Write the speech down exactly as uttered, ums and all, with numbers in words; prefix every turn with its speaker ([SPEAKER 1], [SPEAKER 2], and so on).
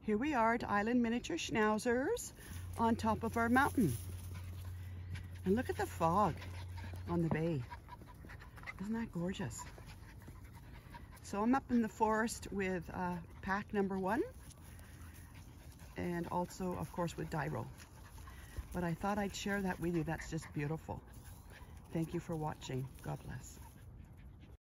[SPEAKER 1] Here we are at Island Miniature Schnauzers on top of our mountain. And look at the fog on the bay. Isn't that gorgeous? So I'm up in the forest with uh, pack number one, and also of course with Dyro. But I thought I'd share that with you. That's just beautiful. Thank you for watching. God bless.